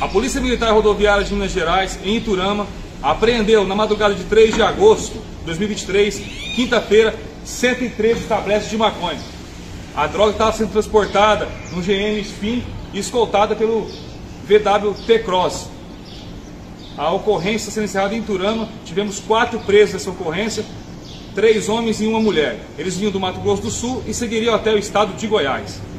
A Polícia Militar Rodoviária de Minas Gerais, em Iturama, apreendeu na madrugada de 3 de agosto de 2023, quinta-feira, 113 tabletes de maconha. A droga estava sendo transportada no GM Spin e escoltada pelo VW T-Cross. A ocorrência está sendo encerrada em Iturama. Tivemos 4 presos nessa ocorrência, 3 homens e 1 mulher. Eles vinham do Mato Grosso do Sul e seguiriam até o estado de Goiás.